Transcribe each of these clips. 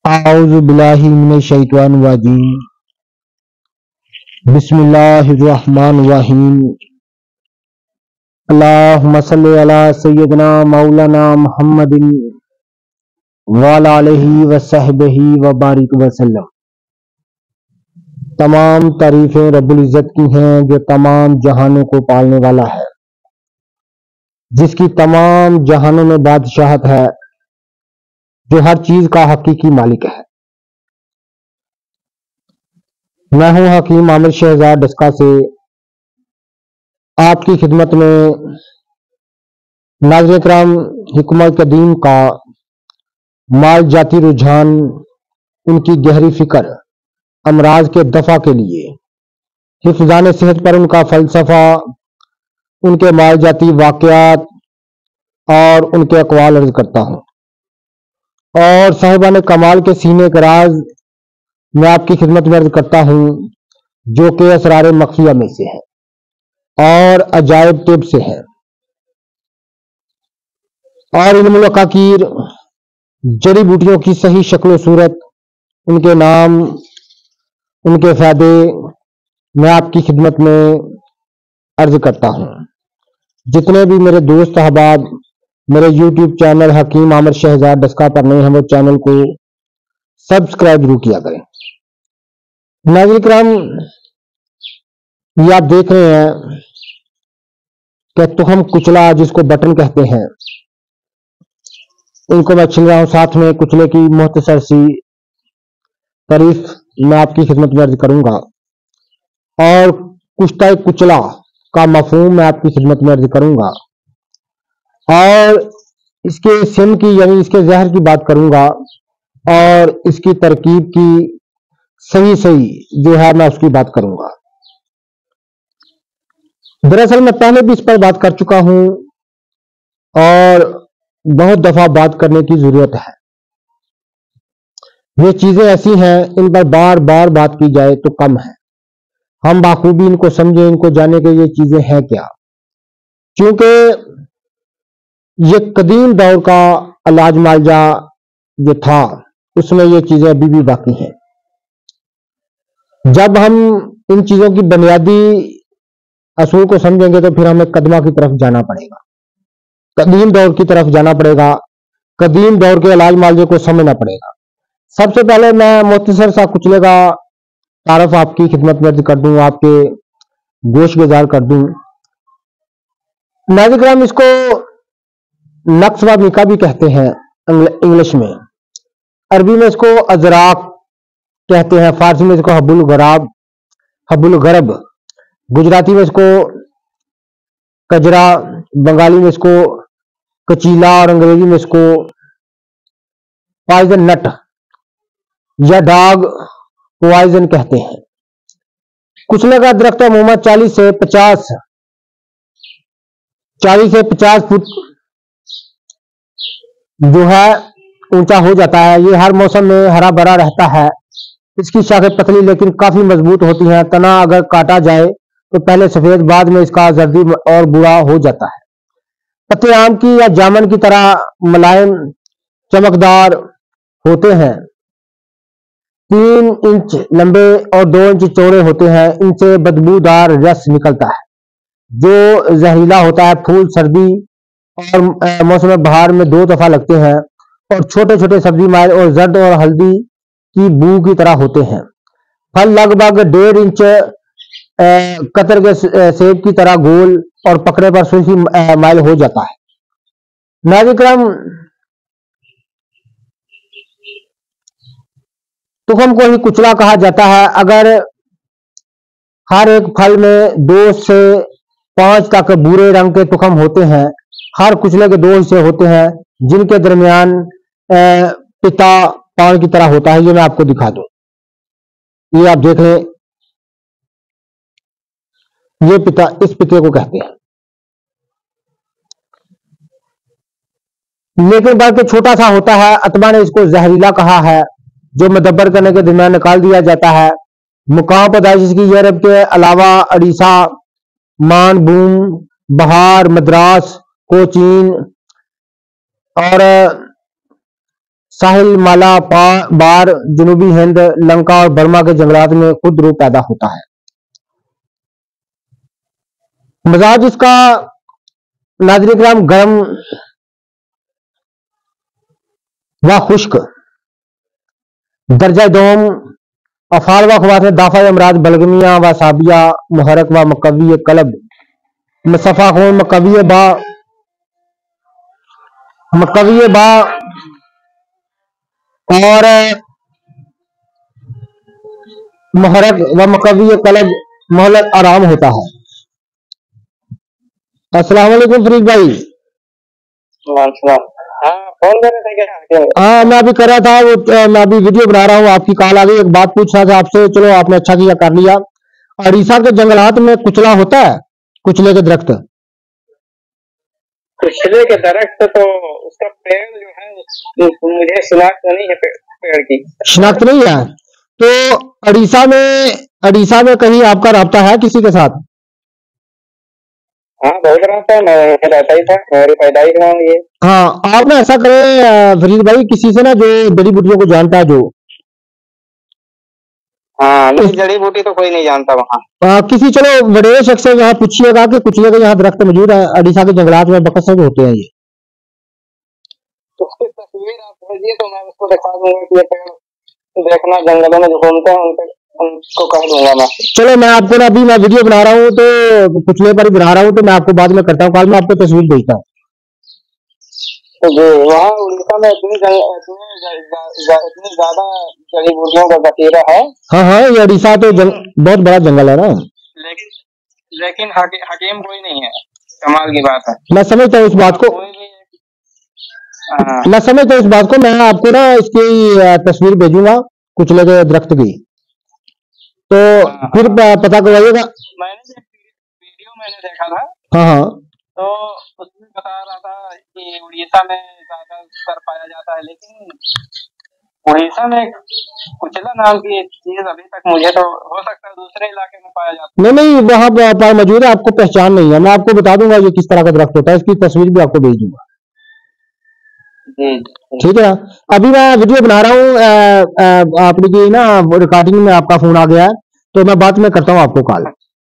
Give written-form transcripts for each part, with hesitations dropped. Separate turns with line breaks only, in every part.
اعوذ باللہ من الشیطان الرجیم بسم اللہ الرحمن الرحیم اللہم صلی علی سیدنا مولانا محمد وعلی آلہ وصحبہ وبارک وسلم۔ تمام تعریفیں رب العزت کی ہیں جو تمام جہانوں کو پالنے والا ہے، جس کی تمام جہانوں میں بادشاہت ہے، جو ہر چیز کا حقیقی مالک ہے۔ میں ہوں حکیم عامر شہزاد ڈسکا سے آپ کی خدمت میں ناظرین کرام حکمت قدیم کا مال جاتی رجحان، ان کی گہری فکر، امراض کے دفع کے لیے حفظان صحت پر ان کا فلسفہ، ان کے مال جاتی واقعات اور ان کے اقوال عرض کرتا ہوں، اور صاحبان کمال کے سینے کے راز میں آپ کی خدمت میں عرض کرتا ہوں، جو کہ اسرار مخفیہ میں سے ہے اور عجائب طب سے ہے، اور علم العقاقیر جڑی بوٹیوں کی صحیح شکل و صورت، ان کے نام، ان کے فائدے میں آپ کی خدمت میں عرض کرتا ہوں۔ جتنے بھی میرے دوست احباب میرے یوٹیوب چینل حکیم عامر شہزاد ڈسکا پر نئے ہیں، وہ چینل کو سبسکرائب ضرور کیا کریں۔ ناظرین کرام، یہ آپ دیکھ رہے ہیں کہ تخم کچلا جس کو بٹن کہتے ہیں، ان کو میں چھل رہا ہوں، ساتھ میں کچلے کی مختصر سی تعریف میں آپ کی خدمت میں عرض کروں گا، اور کشتہ کچلا کا مفہوم میں آپ کی خدمت میں عرض کروں گا، اور اس کے سم کی یعنی اس کے زہر کی بات کروں گا، اور اس کی ترکیب کی صحیح جو ہے میں اس کی بات کروں گا۔ دراصل میں پہلے بھی اس پر بات کر چکا ہوں اور بہت دفعہ بات کرنے کی ضرورت ہے۔ یہ چیزیں ایسی ہیں، ان پر بار بار بات کی جائے تو کم ہے، ہم بخوبی ان کو سمجھیں، ان کو جانے کہ یہ چیزیں ہیں کیا، کیونکہ یہ قدیم دور کا علاج معالجہ جو تھا اس میں یہ چیزیں ابھی بھی باقی ہیں۔ جب ہم ان چیزوں کی بنیادی اصول کو سمجھیں گے تو پھر ہمیں قدمہ کی طرف جانا پڑے گا، قدیم دور کی طرف جانا پڑے گا، قدیم دور کے علاج معالجے کو سمجھنا پڑے گا۔ سب سے پہلے میں مختصر سا کچلے کا تعارف آپ کی خدمت میں کر دوں، آپ کے گوش گزار کر دوں۔ ناظرین کرام، اس کو نقص و نکا بھی کہتے ہیں انگلش میں، عربی میں اس کو ازراق کہتے ہیں، فارسی میں اس کو حب الغرب، گجراتی میں اس کو کجرا، بنگالی میں اس کو کچیلا، اور انگریزی میں اس کو پوائزن نٹ یا ڈاگ پوائزن کہتے ہیں۔ کچلے کا درخت عموماً 40 سے 50 فٹ جو ہے اونچا ہو جاتا ہے۔ یہ ہر موسم میں ہرا بھرا رہتا ہے، اس کی شاخیں پتلی لیکن کافی مضبوط ہوتی ہیں، تنا اگر کاٹا جائے تو پہلے سفید بعد میں اس کا زردی اور برا ہو جاتا ہے۔ پتے آم کی یا جامن کی طرح ملائم چمکدار ہوتے ہیں، 3 انچ لمبے اور 2 انچ چوڑے ہوتے ہیں، ان سے بدبودار رس نکلتا ہے جو زہریلا ہوتا ہے۔ پھول سردی اور موسم بہار میں 2 دفعہ لگتے ہیں، اور چھوٹے چھوٹے سبزی مائل اور زرد اور ہلدی کی بو کی طرح ہوتے ہیں۔ پھل لگ بھگ 1.5 انچ قطر کے سیب کی طرح گول اور پکڑے پر سرخی مائل ہو جاتا ہے۔ ناظرین کرام، تخم کو ہی کچلا کہا جاتا ہے۔ اگر ہر ایک پھل میں 2 سے 5 تک بھورے رنگ کے تخم ہوتے ہیں، ہر کچلے کے 2 حصے ہوتے ہیں جن کے درمیان پتا پان کی طرح ہوتا ہے۔ یہ میں آپ کو دکھا دوں، یہ آپ دیکھ لیں، یہ پتا، اس پتے کو کہتے ہیں، لیکن بلکہ چھوٹا سا ہوتا ہے۔ اتبا نے اس کو زہریلا کہا ہے، جو مدبر کرنے کے درمیان نکال دیا جاتا ہے۔ مقام پیدائش اس کی یورپ کے علاوہ اڑیسہ، مان بوم، بہار، مدراس، کوچین اور साहिल माला बार जनूबी हिंद लंका और बर्मा के जंगलात में खुद रू पैदा होता है। मिजाज इसका नाज़रीन किराम गर्म व खुश्क, दर्जा दोम अफाल व ख्वात में दाफा अमराज बलगमिया व साबिया मुहरक व मकवी कलब मुसफ़ा खून मकवी बा और मुहरक व मकवी कलब मोहलत आराम होता है। अस्सलाम वालेकुम फरीद भाई।
फोन कर रहे थे क्या?
हाँ, मैं अभी कर रहा था, वो मैं अभी वीडियो बना रहा हूँ, आपकी कॉल आ गई। एक बात पूछ रहा था आपसे, चलो आपने अच्छा किया कर लिया। उड़ीसा के जंगलात में कुचला होता है, कुचले के दरख्त?
कुचले के दरख्त तो उसका पेड़ जो है मुझे शिनाख्त नहीं है पेड़ की।
शिनाख्त नहीं है? तो उड़ीसा में कहीं आपका राब्ता है किसी के साथ?
हाँ, बहुत रास्ता है, मैं रहता ही था, मेरी पैदाइश वहाँ हुई है।
हाँ, आप ना ऐसा करें फरीद भाई, किसी से ना जो जड़ी बूटियों को जानता है, जो
हाँ, नहीं जड़ी बूटी तो कोई नहीं जानता वहाँ।
किसी चलो बड़े शख्स से यहाँ पूछिएगा कि कुचले के यहाँ दरख्त मौजूद है उड़ीसा के जंगलात में, बकसर होते हैं ये।
तो उसकी तस्वीर आप भेजिए तो मैं उसको दिखा दूंगा कि ये पेड़ देखना जंगलों में जो घूमते हैं उनको कह दूंगा मैं।
चलो मैं आपको ना अभी मैं वीडियो बना रहा हूँ तो कुचले पर ही बना रहा हूँ, तो मैं आपको बाद में करता हूँ कॉल, मैं आपको तस्वीर भेजता हूँ।
जी, वहाँ उड़ीसा में इतनी ज्यादा जड़ी बूटियों का बखेरा है।
हाँ हाँ, ये उड़ीसा तो बहुत बड़ा जंगल है ना।
लेकिन हकीम कोई नहीं है, कमाल की बात है।
मैं समझता हूँ इस बात को, मैं समझता हूँ इस बात को। मैं आपको ना इसकी तस्वीर भेजूंगा कुचले के दरख्त की, तो फिर पता करवाइएगा।
मैंने देखा था।
हाँ हाँ,
तो उसमें बता रहा था कि उड़ीसा में ज्यादातर पाया जाता है, लेकिन उड़ीसा में कुचला नाम की एक चीज अभी तक मुझे तो हो सकता है दूसरे इलाके में पाया जाता है।
नहीं, वहाँ पर मौजूद है, आपको पहचान नहीं है। मैं आपको बता दूंगा ये किस तरह का दरख्त होता है, इसकी तस्वीर भी आपको भेज दूंगा। ठीक है, अभी मैं वीडियो बना रहा हूँ, आपकी ना रिकॉर्डिंग में आपका फोन आ गया है, तो मैं बाद में करता हूँ आपको कॉल।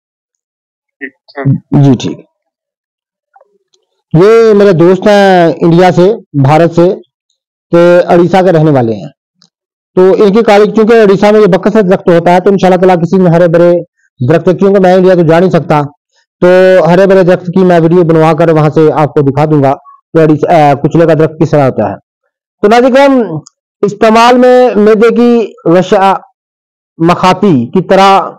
जी ठीक। ये मेरे दोस्त हैं इंडिया से, भारत से, तो उड़ीसा के रहने वाले हैं। तो इनकी कॉलेज, क्योंकि उड़ीसा में ये बकसर दरख्त होता है, तो इंशाल्लाह ताला किसी में हरे भरे दरख्त, क्योंकि मैं इंडिया तो जा नहीं सकता, तो हरे भरे दरख्त की मैं वीडियो बनवा कर वहां से आपको दिखा दूंगा कि कुचले का दरख्त किस तरह होता है। तो नाज़रीन, इस्तेमाल में मैदे की गशा मखाती की तरह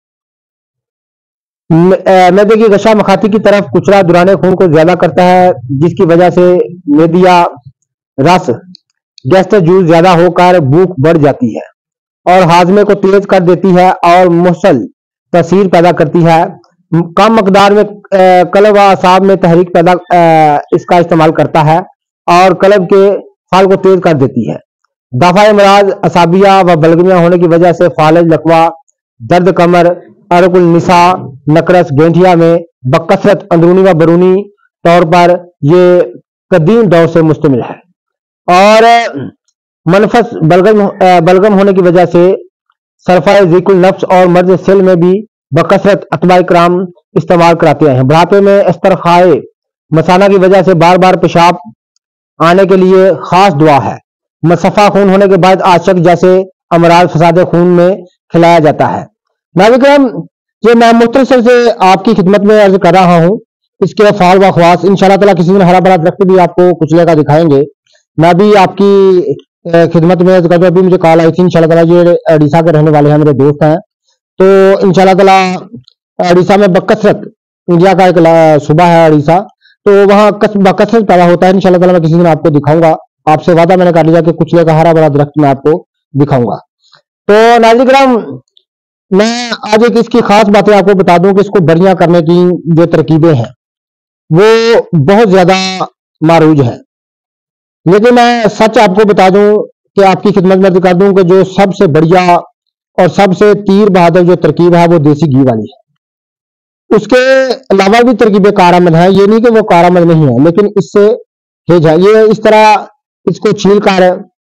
मैदे की गशा मखाती की तरफ कुचला दुराने खून को ज्यादा करता है, जिसकी वजह से मेदिया रस गैस्ट्रिक जूस ज्यादा होकर भूख बढ़ जाती है और हाजमे को तेज कर देती है और मुसल तसीर पैदा करती है। कम मकदार में कलब व असाब में तहरीक पैदा इसका इस्तेमाल करता है और कलब के फाल को तेज कर देती है। दफा मराज असाबिया व बलगमिया होने की वजह से फालज लकवा, दर्द कमर, अरकुल निसा, नकरस गेंठिया में बकसरत अंदरूनी व बरूनी तौर पर ये कदीम दौर से मुश्तमिल है और मनफस बलगम होने की वजह से सरफा ज़िकुल नफ्स और मर्ज सेल में भी बकसरत अतबा कराम इस्तेमाल कराते हैं। बुढ़ापे में इस्तरखाए मसाना की वजह से बार बार पेशाब आने के लिए खास दुआ है। मसफ़ा खून होने के बाद आशक जैसे अमराज फसाद खून में खिलाया जाता है। नाज़रीन, ये मैं मुख्तसर से आपकी खिदमत में अर्ज कर रहा हूँ। इसके अफ़ाल व ख्वास इंशाअल्लाह ताला किसी दिन हरा भरा दरख्त भी आपको कुचले का दिखाएंगे। मैं भी आपकी खिदमत में अर्ज करता हूँ। अभी मुझे कॉल आई थी, इंशाअल्लाह ताला ये उड़ीसा के रहने वाले हैं, मेरे दोस्त हैं, तो इंशाअल्लाह ताला उड़ीसा में बकसरत, इंडिया का एक सूबा है उड़ीसा, तो वहाँ बकसरत पैदा होता है। इंशाअल्लाह ताला मैं किसी दिन आपको दिखाऊंगा, आपसे वादा मैंने कर लिया कि कुचले का हरा भरा दरख्त मैं आपको दिखाऊंगा। तो नाज़रीन, मैं आज एक इसकी खास बातें आपको बता दूं कि इसको बढ़िया करने की जो तरकीबें हैं वो बहुत ज्यादा मारूज है, लेकिन मैं सच आपको बता दूं कि आपकी खिदमत में दिखा दूं कि जो सबसे बढ़िया और सबसे तीर बहादुर जो तरकीब है वो देसी घी वाली है। उसके अलावा भी तरकीबें कारआमद हैं, ये नहीं कि वो कारआमद नहीं है, लेकिन इससे हेज है। ये इस तरह इसको छील कर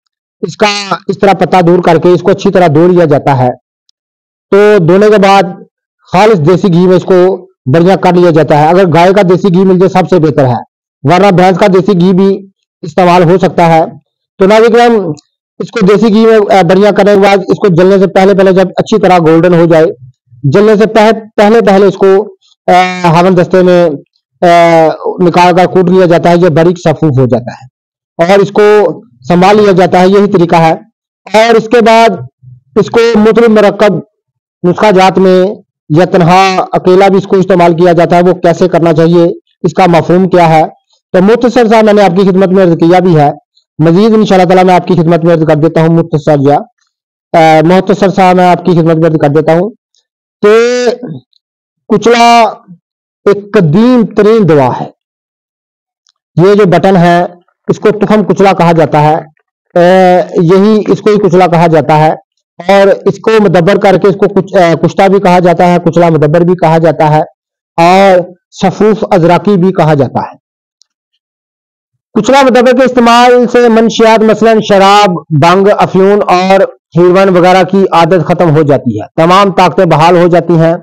اس کا اس طرح پتا دور کر کے اس کو اچھی طرح دھو لیا جاتا ہے. تو دھونے کے بعد خالص دیسی گھی میں اس کو بڑھیا کر لیا جاتا ہے. اگر گائے کا دیسی گھی مل جائے سب سے بہتر ہے, ورنہ بھینس کا دیسی گھی بھی استعمال ہو سکتا ہے. تو ناظرین اس کو دیسی گھی میں بڑھیا کرنے کے بعد اس کو جلنے سے پہلے جب اچھی طرح گولڈن ہو جائے, جلنے سے پہلے اس کو ہاون دستے میں نکال کر کوٹ لیا جاتا ہے. یہ باریک صفوف ہو جاتا ہے اور اس کو سنبھال لیا جاتا ہے. یہی طریقہ ہے. اور اس کے بعد اس کو مختلف مرکب نسخہ جات میں یا تنہا اکیلا بھی اس کو استعمال کیا جاتا ہے. وہ کیسے کرنا چاہیے, اس کا مفہوم کیا ہے, تو مختصر سا میں نے آپ کی خدمت میں عرض کیا بھی ہے. مزید انشاءاللہ تعالی میں آپ کی خدمت میں عرض کر دیتا ہوں. مختصر سا میں آپ کی خدمت میں عرض کر دیتا ہوں کہ کچلا ایک قدیم ترین دوا ہے. یہ جو بٹن ہے اس کو تخم کچلا کہا جاتا ہے. یہی اس کو ہی کچلا کہا جاتا ہے. اور اس کو مدبر کر کے اس کو کشتا بھی کہا جاتا ہے, کچلا مدبر بھی کہا جاتا ہے, اور صفوف ازراقی بھی کہا جاتا ہے. کچلا مدبر کے استعمال سے منشیات مثلا شراب, بنگ, افیون اور ہیروئن وغیرہ کی عادت ختم ہو جاتی ہے. تمام طاقتیں بحال ہو جاتی ہیں.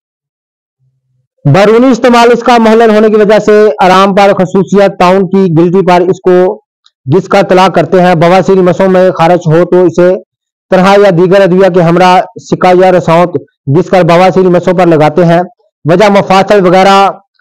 بیرونی استعمال اس کا محلل ہونے کی وجہ سے آرام پر خصوصیت تعاون کی گلٹی پر اس کو گس کا طلاق کرتے ہیں. بواسیر مسوں میں خارج ہو تو اسے طرح یا دیگر ادویہ کے ہمراہ سکا یا رساؤت گس کر بواسیر مسوں پر لگاتے ہیں. وجہ مفاصل وغیرہ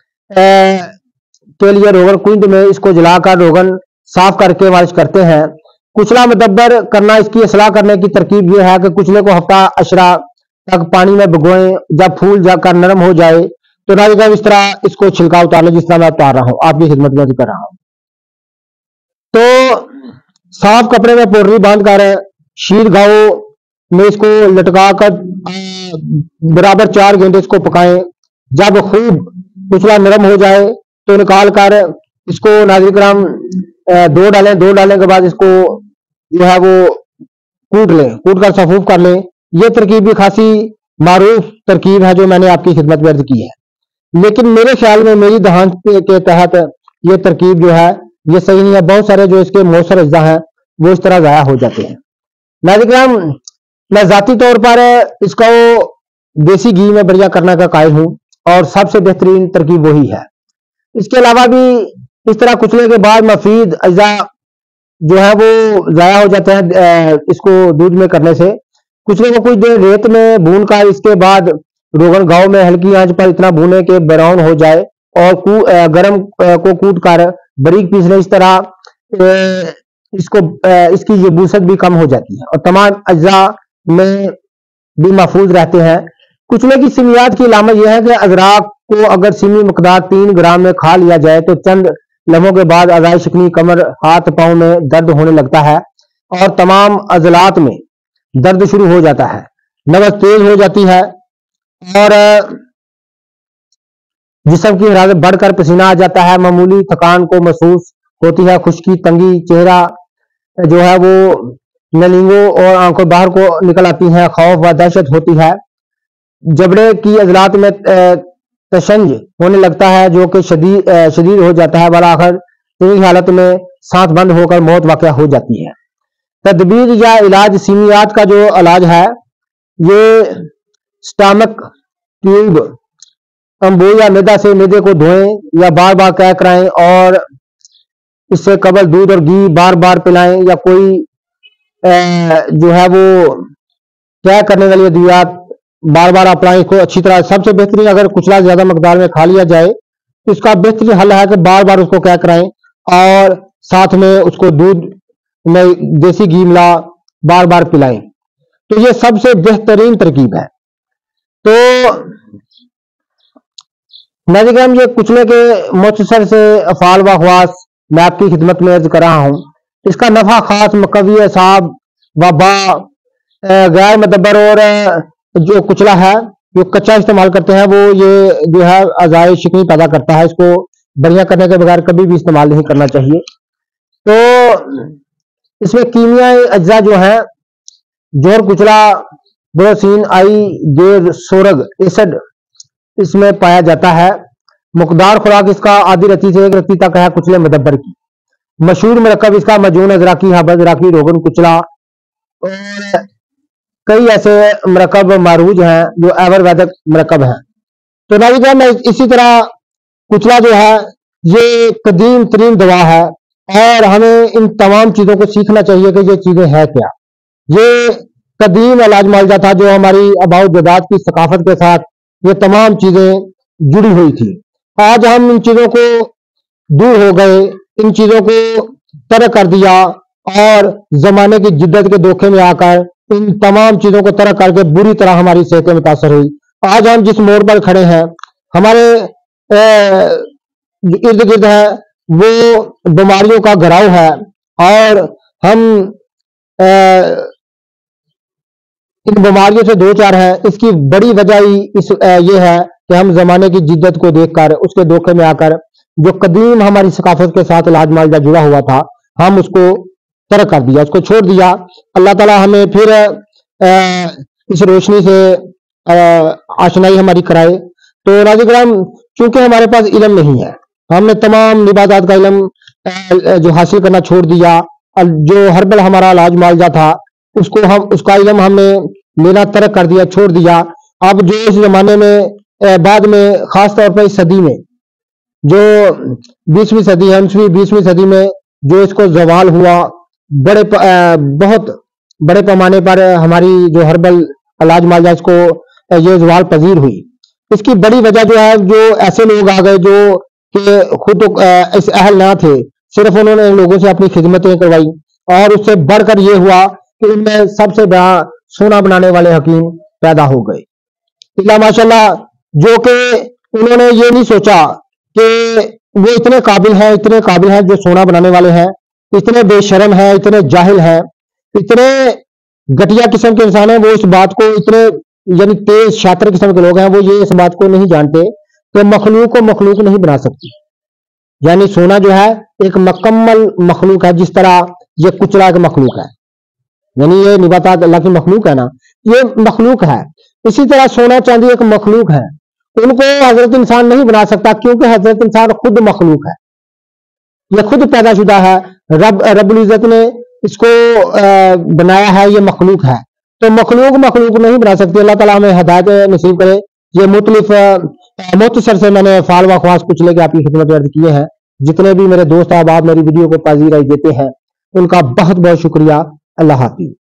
کے لیے روغن کنڈ میں اس کو جلا کر روغن صاف کر کے مالش کرتے ہیں. کچلا مدبر کرنا اس کی اصلاح کرنے کی ترکیب یہ ہے کہ کچلے کو ہفتہ اشرا تک پانی میں بھگوئیں. جب پھول جا کر نرم ہو جائے تو ناظرین اس طرح اس کو چھلکا اتار لیں, جس طرح میں اتار رہا ہوں, آپ کی خدمت میں کر رہا ہوں. تو صاف کپڑے میں پوٹلی باندھ کر شیر گاؤں میں اس کو لٹکا کر برابر 4 گھنٹے اس کو پکائیں. جب خوب کچلا نرم ہو جائے تو نکال کر اس کو ناظرین کرام دو ڈالنے کے بعد اس کو جو ہے وہ کوٹ لیں, کوٹ کر صفوف کر لیں. یہ ترکیب بھی خاصی معروف ترکیب ہے جو میں نے آپ کی خدمت میں عرض کی ہے, لیکن میرے خیال میں میری دہانت کے تحت یہ ترکیب جو ہے یہ صحیح نہیں ہے. بہت سارے جو اس کے مؤثر اجزاء ہیں وہ اس طرح ضائع ہو جاتے ہیں. ناظرین کرام میں ذاتی طور پر اس کو دیسی گھی میں بڑھیا کرنے کا قائل ہوں اور سب سے بہترین ترکیب وہی ہے. اس کے علاوہ بھی اس طرح کچلے کے بعد مفید اجزاء جو ہے وہ ضائع ہو جاتے ہیں اس کو دودھ میں کرنے سے. کچلے کو کچھ دیر ریت میں بھون کر اس کے بعد روغن گاؤں میں ہلکی آنچ پر اتنا بھونے کہ براؤن ہو جائے اور گرم کو کوٹ کر باریک پیس لیں. اس طرح اس کی یبوست بھی کم ہو جاتی ہے اور تمام اجزاء میں بھی محفوظ رہتے ہیں. کچلے کی سمیات کی علامت یہ ہے کہ ادراک کو اگر سیمی مقدار 3 گرام میں کھا لیا جائے تو چند لمحوں کے بعد اعضائے شکنی کمر ہاتھ پاؤں میں درد ہونے لگتا ہے اور تمام عضلات میں درد شروع ہو جاتا ہے. نبض تیز ہو جاتی ہے اور جسم کی حرارت بڑھ کر پسینہ آ جاتا ہے. معمولی تھکان کو محسوس ہوتی ہے. خشکی, تنگی, چہرہ جو ہے وہ نلینگوں اور آنکھوں باہر کو نکل آتی ہیں. خوف و دہشت ہوتی ہے. جبڑے کی عضلات میں تشنج ہونے لگتا ہے جو کہ شدید ہو جاتا ہے. بالآخر طویل حالت میں سانس بند ہو کر موت واقع ہو جاتی ہے. تدبیر یا علاج سیمیات کا جو علاج ہے یہ سٹامک ٹیوب امبو یا میدا سے میدے کو دھوئیں یا بار بار قے کرائیں اور اس سے قبل دودھ اور گھی بار بار پلائیں یا کوئی جو ہے وہ قے کرنے والی ادویات بار بار اپلائیں. کو اچھی طرح سب سے بہترین اگر کچلا زیادہ مقدار میں کھا لیا جائے تو اس کا بہترین حل ہے کہ بار بار اس کو قے کرائیں اور ساتھ میں اس کو دودھ میں دیسی گھی ملا بار بار پلائیں. تو یہ سب سے بہترین ترکیب ہے. تو ناظرین یہ کچلے کے مختصر سے افعال و خواص میں آپ کی خدمت میں عرض کر رہا ہوں. اس کا نفع خاص مقوی اعصاب وبا غیر مدبر اور جو کچلا ہے جو کچا استعمال کرتے ہیں وہ یہ جو ہے اعضائے شکنی پیدا کرتا ہے. اس کو بڑھیا کرنے کے بغیر کبھی بھی استعمال نہیں کرنا چاہیے. تو اس میں کیمیائی اجزاء جو ہیں جوہر کچلا بروسین آئی گیر سورگ ایسڈ اس میں پایا جاتا ہے. مقدار خوراک اس کا آدھی رتی سے 1 رتی تک ہے کچلے مدبر کی. मशहूर मरकब इसका मजून अजराकी, हब अजराकी, रोगन कुचला और कई ऐसे मरकब मारूज हैं जो आयुर्वेदिक मरकब हैं। तो नाज़रीन, इसी तरह कुचला जो है ये कदीम तरीन दवा है और हमें इन तमाम चीज़ों को सीखना चाहिए कि ये चीज़ें हैं क्या। ये कदीम इलाज मुआवजा था जो हमारी आबाओ जदाद की सकाफत के साथ ये तमाम चीज़ें जुड़ी हुई थी। आज हम इन चीज़ों को दूर हो गए, इन चीज़ों को तरक कर दिया और ज़माने की जिद्दत के धोखे में आकर इन तमाम चीज़ों को तरक करके बुरी तरह हमारी सेहतें मुतासर हुई। आज हम जिस मोड़ पर खड़े हैं, हमारे इर्द गिर्द है वो बीमारियों का घराव है और हम इन बीमारियों से दो चार हैं। इसकी बड़ी वजह ही ये है कि हम जमाने की जिद्दत को देखकर उसके धोखे में आकर जो कदीम हमारी सकाफत के साथ इलाज मुआवजा जुड़ा हुआ था, हम उसको तरक कर दिया, उसको छोड़ दिया। अल्लाह ताला हमें फिर इस रोशनी से आशनाई हमारी कराए। तो नाज़रीन, चूंकि हमारे पास इल्म नहीं है, हमने तमाम निबातात का इल्म जो हासिल करना छोड़ दिया, जो हर्बल हमारा इलाज मुआवजा था उसका इल्म हमने लेना तरक कर दिया, छोड़ दिया। अब जो इस जमाने में बाद में खास तौर पर इस सदी में जो 20वीं सदी है, 20वीं सदी में जो इसको जवाल हुआ, बहुत बड़े पैमाने पर हमारी जो हर्बल इलाज मुआवजा इसको ये जवाल पजीर हुई। इसकी बड़ी वजह जो है, जो ऐसे लोग आ गए जो कि खुद इस अहल ना थे, सिर्फ उन्होंने लोगों से अपनी खिदमतें करवाई और उससे बढ़कर ये हुआ कि इनमें सबसे बड़ा सोना बनाने वाले हकीम पैदा हो गए। इल्ला माशाल्लाह, जो कि उन्होंने ये नहीं सोचा कि वो इतने काबिल हैं जो सोना बनाने वाले हैं, इतने बेशर्म हैं, इतने जाहिल हैं, इतने घटिया किस्म के इंसान हैं। वो इस बात को इतने यानी तेज शातिर किस्म के लोग हैं, वो ये इस बात को नहीं जानते कि मखलूक को मखलूक नहीं बना सकती। यानी सोना जो है एक मुकम्मल मखलूक है, जिस तरह ये कुचला एक मखलूक है, यानी ये निबातात अल्लाह की मखलूक है ना, ये मखलूक है। इसी तरह सोना चांदी एक मखलूक है, उनको हजरत इंसान नहीं बना सकता, क्योंकि हजरत इंसान खुद मखलूक है, ये खुद पैदाशुदा है। रब्बुल इज्जत ने इसको बनाया है, ये मखलूक है। तो मखलूक नहीं बना सकती। अल्लाह ताला हमें हिदायत नसीब करे। ये मुख्तसर से मैंने फाल व ख्वास कुछ लेके आपकी खिदमत अर्ज किए हैं। जितने भी मेरे दोस्त आप मेरी वीडियो को पाजीराई देते हैं, उनका बहुत बहुत शुक्रिया। अल्लाह हाफिज।